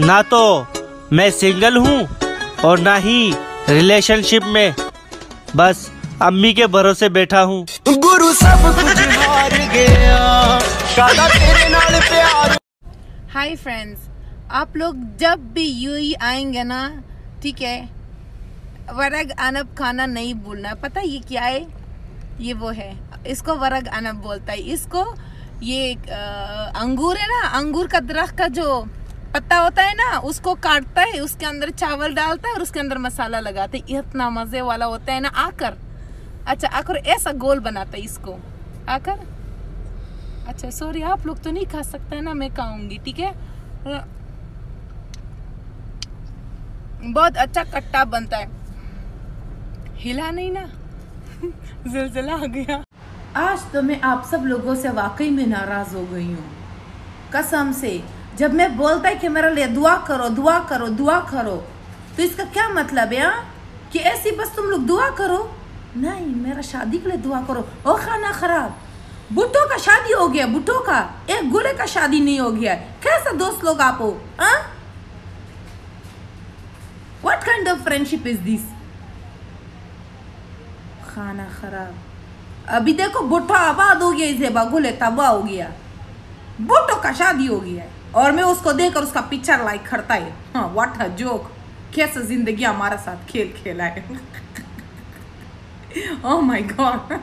ना तो मैं सिंगल हूँ और ना ही रिलेशनशिप में, बस अम्मी के भरोसे बैठा हूँ। गुरु सब कुछ हार गया, शादा तेरे नाल प्यार। हाय फ्रेंड्स, आप लोग जब भी यूएई आएंगे ना, ठीक है, वरग अनब खाना नहीं भूलना। पता ये क्या है? ये वो है, इसको वरग अनब बोलता है। इसको ये अंगूर है ना, अंगूर का दरख्त का जो पत्ता होता है ना, उसको काटता है, उसके अंदर चावल डालता है और उसके अंदर मसाला लगाता है। इतना मजे वाला होता है ना। आकर, अच्छा आकर ऐसा गोल बनाता है इसको। आकर, अच्छा सॉरी, आप लोग तो नहीं खा सकते हैं ना, मैं खाऊंगी, ठीक है। बहुत अच्छा कट्टा बनता है, हिला नहीं ना। ज़िलज़िला आ गया। आज तो मैं आप सब लोगों से वाकई में नाराज हो गई हूँ, कसम से। जब मैं बोलता है कि मेरे लिए दुआ करो दुआ करो दुआ करो, तो इसका क्या मतलब है? कि ऐसी बस तुम लोग दुआ करो? नहीं, मेरा शादी के लिए दुआ करो। ओ खाना खराब, बुट्टो का शादी हो गया, बुट्टो का, एक गुले का शादी नहीं हो गया। कैसा दोस्त लोग आप हो? What kind of friendship is this? खाना खराब। अभी देखो बुट्टो आबाद हो गया, इसे गुले तबाह हो गया, बुट्टो का शादी हो गया और मैं उसको देखकर उसका पिक्चर लाइक करता है। हाँ, व्हाट अ जोक। कैसे जिंदगी हमारे साथ खेल खेला है। Oh my god.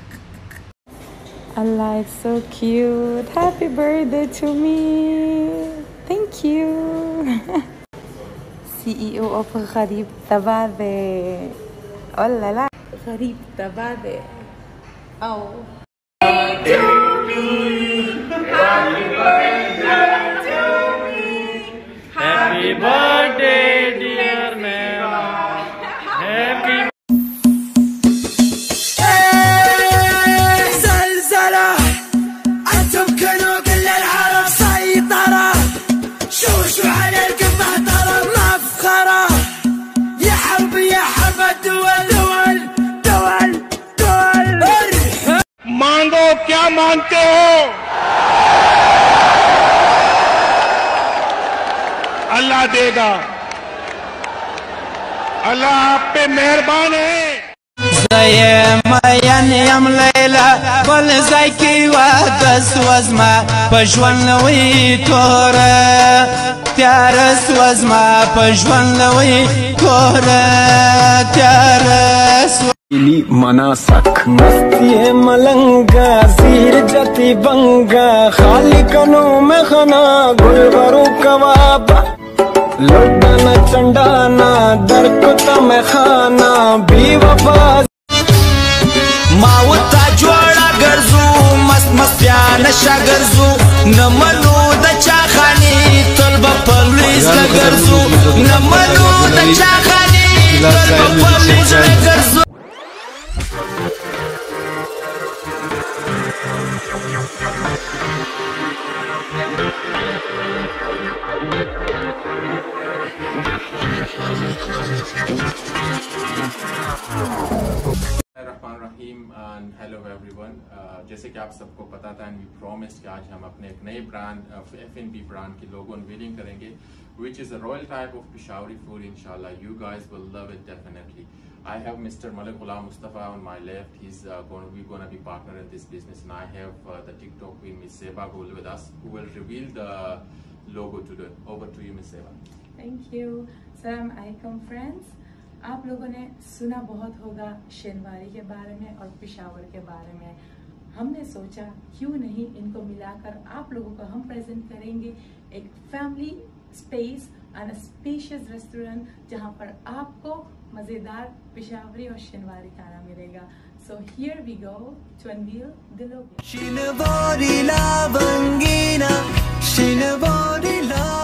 Allah is so cute. Happy birthday to me. Thank you. CEO of Gharib Tabade. Oh la la. Gharib Tabade. Oh. Happy birthday dear Mema. Happy زلزلة، أنتم كانوا كل العالم سيطرة، شوشوا على القمة ترى مفخرة، يا حرب يا حرب الدول دول دول دول. मांगो क्या मांगते हो, अल्लाह देगा। अल्लाह आप पे मेहरबान है। یم لیلا بل زکی و دس وزما پجوان لوی تورا تیارس وزما پجوان لوی تورا تیارس مناسک مستی ملنگا زیر جتی بنگا خالی کنو میں خنا گلبرو کبابا لڑنا چنڈانا در کتا میں خانا بی وفا ماوتا جوړا ګرځو مست مستیان شګرځو نمنو د چاخانی طلب پولیس ګرځو نمنو د چاخانی طلب پولیس ګرځو. हेलो एवरीवन, जैसे कि आप सबको पता था एंड वी प्रॉमिस्ड कि आज हम अपने एक नए ब्रांड F&B ब्रांड की लोगो अनवीलिंग करेंगे, which is a royal type of Peshawari food. Inshallah, you guys will love it definitely. I have Mr. Malik Ghulam Mustafa on my left. He's going to be partner in this business, and I have the TikTok queen Miss Seba with us, who will reveal the logo today. Over to you, Miss Seba. Thank you. Assalamu alaikum friends. आप लोगों ने सुना बहुत होगा शेनवारी के बारे में और पेशावर के बारे में। हमने सोचा क्यों नहीं इनको मिलाकर आप लोगों को हम प्रेजेंट करेंगे एक family space and spacious restaurant जहां पर आपको मज़ेदार पेशावरी और शेनवारी खाना मिलेगा। So here we go to unveil the logo.